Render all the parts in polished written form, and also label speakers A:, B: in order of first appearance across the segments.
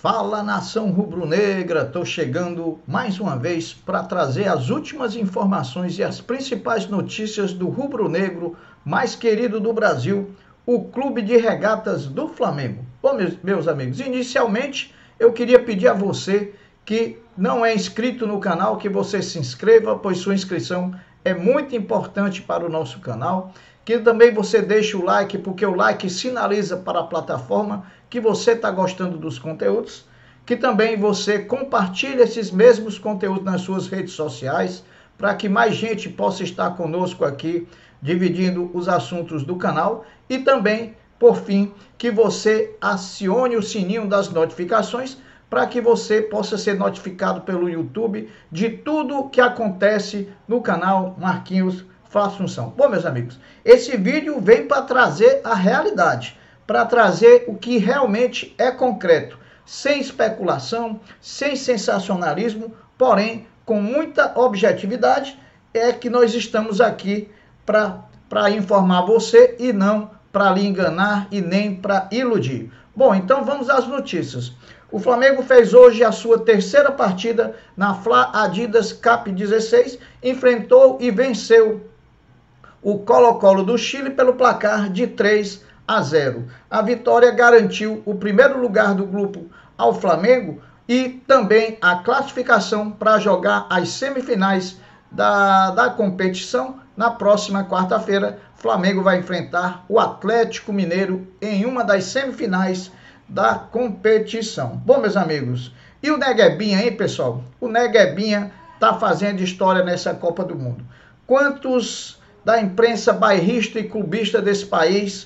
A: Fala, nação rubro-negra, estou chegando mais uma vez para trazer as últimas informações e as principais notícias do rubro-negro mais querido do Brasil, o Clube de Regatas do Flamengo. Bom, meus amigos, inicialmente eu queria pedir a você que não é inscrito no canal, que você se inscreva, pois sua inscrição é muito importante para o nosso canal. Que também você deixe o like, porque o like sinaliza para a plataforma que você está gostando dos conteúdos. Que também você compartilhe esses mesmos conteúdos nas suas redes sociais, para que mais gente possa estar conosco aqui, dividindo os assuntos do canal. E também, por fim, que você acione o sininho das notificações, para que você possa ser notificado pelo YouTube de tudo que acontece no canal Marquinhos Assunção. Bom, meus amigos, esse vídeo vem para trazer a realidade, para trazer o que realmente é concreto, sem especulação, sem sensacionalismo, porém com muita objetividade. É que nós estamos aqui para informar você e não para lhe enganar e nem para iludir. Bom, então vamos às notícias. O Flamengo fez hoje a sua terceira partida na Fla Adidas Cup 16, enfrentou e venceu o Colo-Colo do Chile pelo placar de 3-0. A vitória garantiu o primeiro lugar do grupo ao Flamengo e também a classificação para jogar as semifinais da competição. Na próxima quarta-feira, Flamengo vai enfrentar o Atlético Mineiro em uma das semifinais da competição. Bom, meus amigos, e o Neguebinha, hein, pessoal? O Neguebinha tá fazendo história nessa Copa do Mundo. Quantos da imprensa bairrista e clubista desse país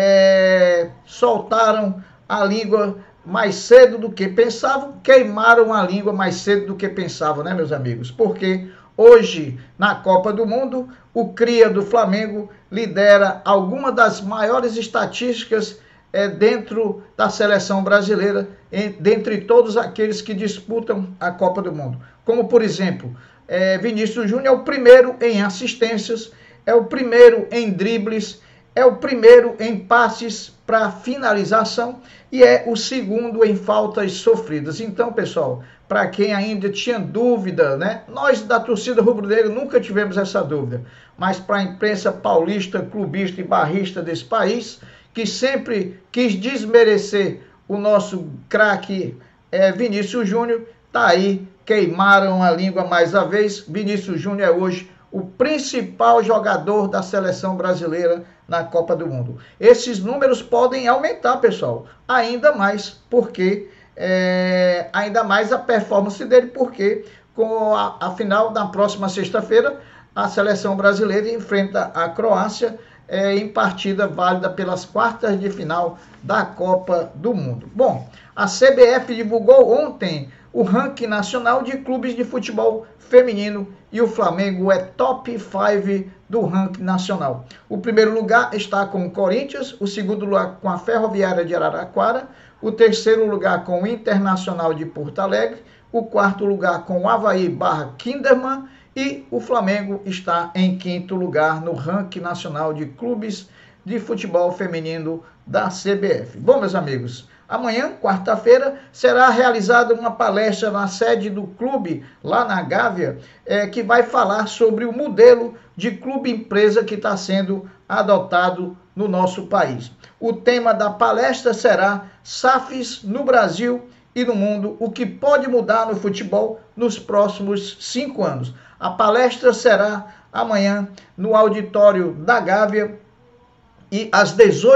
A: soltaram a língua mais cedo do que pensavam, queimaram a língua mais cedo do que pensavam, né, meus amigos? Porque hoje, na Copa do Mundo, o cria do Flamengo lidera alguma das maiores estatísticas dentro da seleção brasileira, dentre todos aqueles que disputam a Copa do Mundo. Como, por exemplo, Vinícius Júnior é o primeiro em assistências, é o primeiro em dribles, é o primeiro em passes para finalização e é o segundo em faltas sofridas. Então, pessoal, para quem ainda tinha dúvida, né? Nós da torcida rubro-negra nunca tivemos essa dúvida, mas para a imprensa paulista, clubista e barrista desse país, que sempre quis desmerecer o nosso craque Vinícius Júnior, tá aí, queimaram a língua mais uma vez. Vinícius Júnior é hoje o principal jogador da seleção brasileira na Copa do Mundo. Esses números podem aumentar, pessoal, ainda mais, porque ainda mais a performance dele, porque com a final da próxima sexta-feira, a seleção brasileira enfrenta a Croácia em partida válida pelas quartas de final da Copa do Mundo. Bom, a CBF divulgou ontem o ranking nacional de clubes de futebol feminino e o Flamengo é top 5 do ranking nacional. O primeiro lugar está com o Corinthians, o segundo lugar com a Ferroviária de Araraquara, o terceiro lugar com o Internacional de Porto Alegre, o quarto lugar com o Avaí / Kinderman e o Flamengo está em quinto lugar no ranking nacional de clubes de futebol feminino da CBF. Bom, meus amigos, amanhã, quarta-feira, será realizada uma palestra na sede do clube, lá na Gávea, que vai falar sobre o modelo de clube-empresa que está sendo adotado no nosso país. O tema da palestra será SAFs no Brasil e no mundo, o que pode mudar no futebol nos próximos 5 anos. A palestra será amanhã no auditório da Gávea e às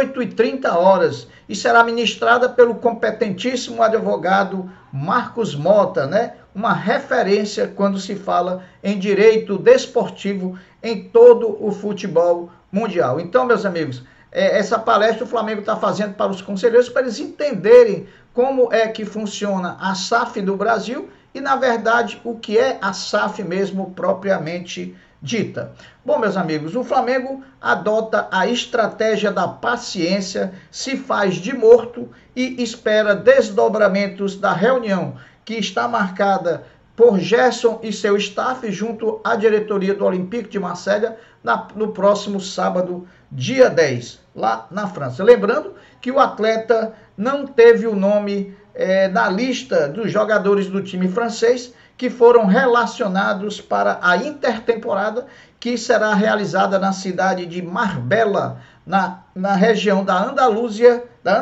A: 18h30 e será ministrada pelo competentíssimo advogado Marcos Mota, né? Uma referência quando se fala em direito desportivo em todo o futebol mundial. Então, meus amigos, essa palestra o Flamengo está fazendo para os conselheiros, para eles entenderem como é que funciona a SAF do Brasil e, na verdade, o que é a SAF mesmo propriamente dita. Bom, meus amigos, o Flamengo adota a estratégia da paciência, se faz de morto e espera desdobramentos da reunião que está marcada por Gerson e seu staff junto à diretoria do Olympique de Marselha no próximo sábado, dia 10, lá na França. Lembrando que o atleta não teve o nome na lista dos jogadores do time francês que foram relacionados para a intertemporada, que será realizada na cidade de Marbella, na região da Andaluzia,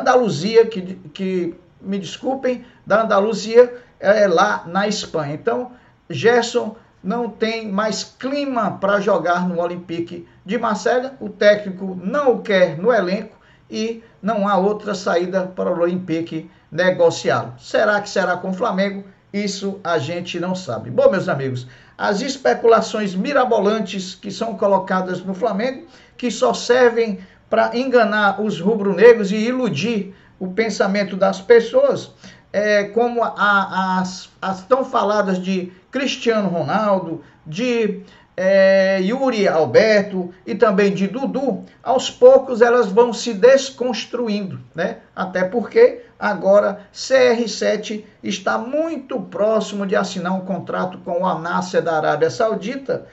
A: me desculpem, da Andaluzia, lá na Espanha. Então, Gerson não tem mais clima para jogar no Olympique de Marselha, o técnico não o quer no elenco e não há outra saída para o Olympique negociá-lo. Será que será com o Flamengo? Isso a gente não sabe. Bom, meus amigos, as especulações mirabolantes que são colocadas no Flamengo, que só servem para enganar os rubro-negros e iludir o pensamento das pessoas, como as tão faladas de Cristiano Ronaldo, de Yuri Alberto e também de Dudu, aos poucos elas vão se desconstruindo, né? Até porque agora CR7 está muito próximo de assinar um contrato com o Al Nassr da Arábia Saudita,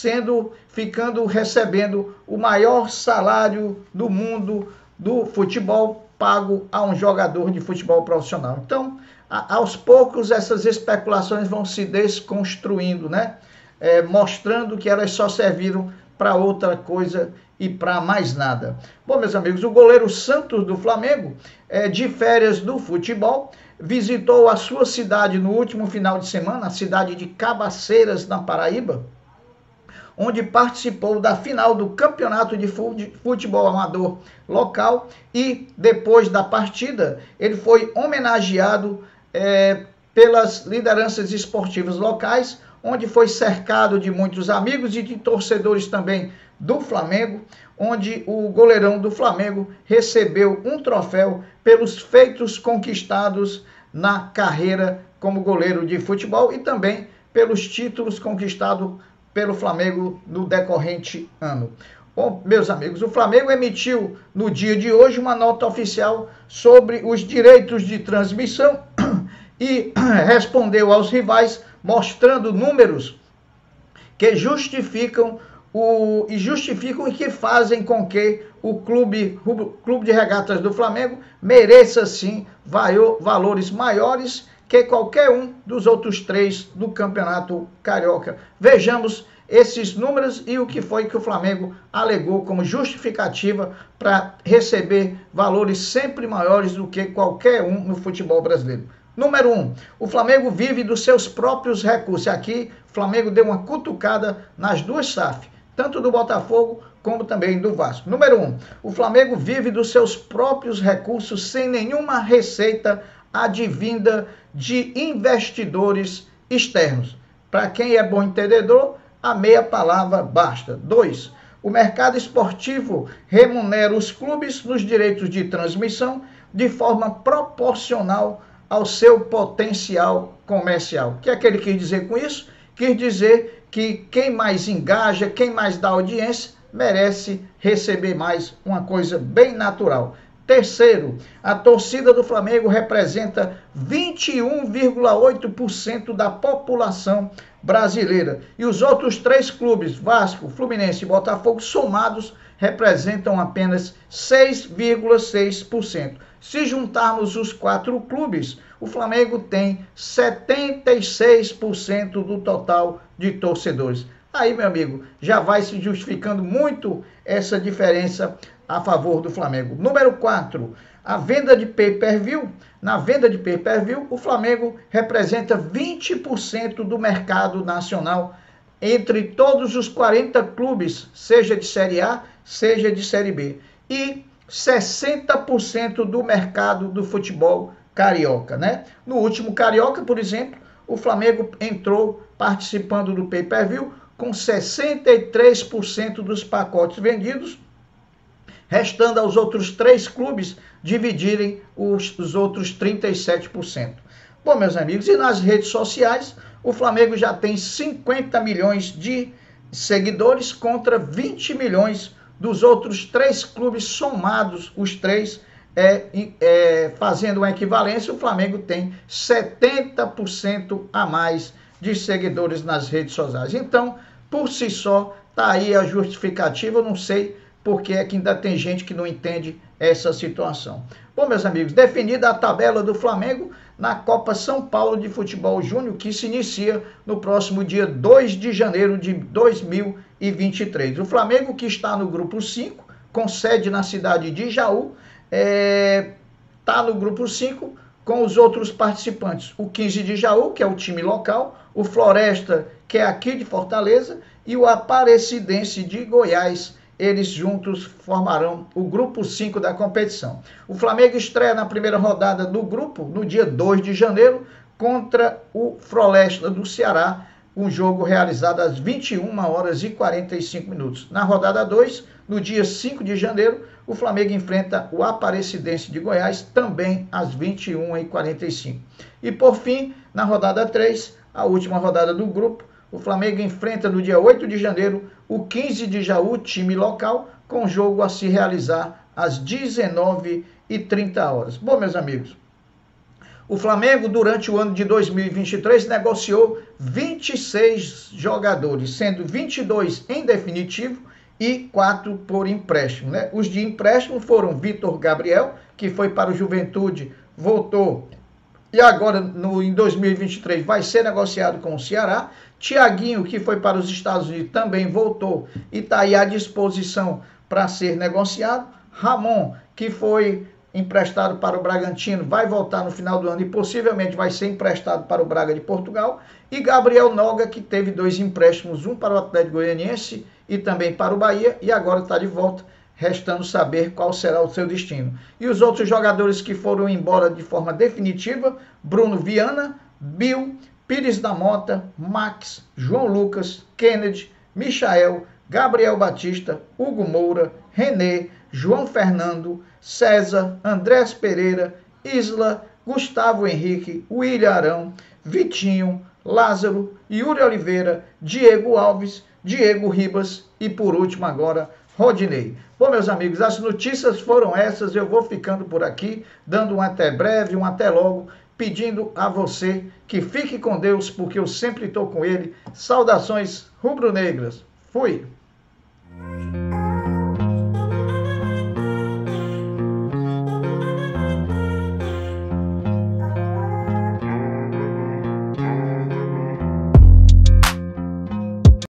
A: recebendo o maior salário do mundo do futebol pago a um jogador de futebol profissional. Então, aos poucos essas especulações vão se desconstruindo, né? Mostrando que elas só serviram para outra coisa e para mais nada. Bom, meus amigos, o goleiro Santos do Flamengo, de férias do futebol, visitou a sua cidade no último final de semana, a cidade de Cabaceiras, na Paraíba, onde participou da final do campeonato de futebol amador local e depois da partida ele foi homenageado pelas lideranças esportivas locais, onde foi cercado de muitos amigos e de torcedores também do Flamengo, onde o goleirão do Flamengo recebeu um troféu pelos feitos conquistados na carreira como goleiro de futebol e também pelos títulos conquistados pelo Flamengo no decorrente ano. Bom, meus amigos, o Flamengo emitiu no dia de hoje uma nota oficial sobre os direitos de transmissão e respondeu aos rivais mostrando números que justificam e que fazem com que o Clube de Regatas do Flamengo mereça sim valores maiores que qualquer um dos outros 3 do Campeonato Carioca. Vejamos esses números e o que foi que o Flamengo alegou como justificativa para receber valores sempre maiores do que qualquer um no futebol brasileiro. Número 1, o Flamengo vive dos seus próprios recursos. Aqui, o Flamengo deu uma cutucada nas duas SAF, tanto do Botafogo como também do Vasco. Número 1, o Flamengo vive dos seus próprios recursos sem nenhuma receita advinda de investidores externos. Para quem é bom entendedor, a meia palavra basta. 2, o mercado esportivo remunera os clubes nos direitos de transmissão de forma proporcional ao seu potencial comercial. O que é que ele quis dizer com isso? Quis dizer que quem mais engaja, quem mais dá audiência, merece receber mais, uma coisa bem natural. Terceiro, a torcida do Flamengo representa 21,8% da população brasileira. E os outros 3 clubes, Vasco, Fluminense e Botafogo, somados, representam apenas 6,6%. Se juntarmos os 4 clubes, o Flamengo tem 76% do total de torcedores. Aí, meu amigo, já vai se justificando muito essa diferença a favor do Flamengo. Número 4, a venda de pay-per-view. Na venda de pay-per-view, o Flamengo representa 20% do mercado nacional entre todos os 40 clubes, seja de Série A, seja de Série B. E 60% do mercado do futebol carioca, né? No último Carioca, por exemplo, o Flamengo entrou participando do pay-per-view com 63% dos pacotes vendidos, restando aos outros 3 clubes dividirem os outros 37%. Bom, meus amigos, e nas redes sociais, o Flamengo já tem 50 milhões de seguidores contra 20 milhões dos outros 3 clubes somados, os 3, fazendo uma equivalência, o Flamengo tem 70% a mais de seguidores nas redes sociais. Então, por si só, está aí a justificativa. Eu não sei porque é que ainda tem gente que não entende essa situação. Bom, meus amigos, definida a tabela do Flamengo, na Copa São Paulo de Futebol Júnior, que se inicia no próximo dia 2 de janeiro de 2023. O Flamengo, que está no grupo 5, com sede na cidade de Jaú, está no grupo 5 com os outros participantes. O 15 de Jaú, que é o time local, o Floresta, que é aqui de Fortaleza, e o Aparecidense de Goiás. Eles juntos formarão o grupo 5 da competição. O Flamengo estreia na primeira rodada do grupo, no dia 2 de janeiro, contra o Floresta do Ceará, um jogo realizado às 21h45. Na rodada 2, no dia 5 de janeiro, o Flamengo enfrenta o Aparecidense de Goiás, também às 21h45. E por fim, na rodada 3, a última rodada do grupo, o Flamengo enfrenta no dia 8 de janeiro o 15 de Jaú, time local, com jogo a se realizar às 19h30. Bom, meus amigos, o Flamengo, durante o ano de 2023, negociou 26 jogadores, sendo 22 em definitivo e 4 por empréstimo, né? Os de empréstimo foram Vitor Gabriel, que foi para o Juventude, voltou e agora em 2023 vai ser negociado com o Ceará. Thiaguinho, que foi para os Estados Unidos, também voltou e está aí à disposição para ser negociado. Ramon, que foi emprestado para o Bragantino, vai voltar no final do ano e possivelmente vai ser emprestado para o Braga de Portugal. E Gabriel Noga, que teve 2 empréstimos, um para o Atlético Goianiense e também para o Bahia, e agora está de volta, restando saber qual será o seu destino. E os outros jogadores que foram embora de forma definitiva: Bruno Viana, Bill, Pires da Mota, Max, João Lucas, Kennedy, Michael, Gabriel Batista, Hugo Moura, René, João Fernando, César, Andrés Pereira, Isla, Gustavo Henrique, William Arão, Vitinho, Lázaro, Yuri Oliveira, Diego Alves, Diego Ribas e, por último, agora, Rodinei. Bom, meus amigos, as notícias foram essas. Eu vou ficando por aqui, dando um até breve, um até logo, pedindo a você que fique com Deus, porque eu sempre estou com Ele. Saudações rubro-negras. Fui!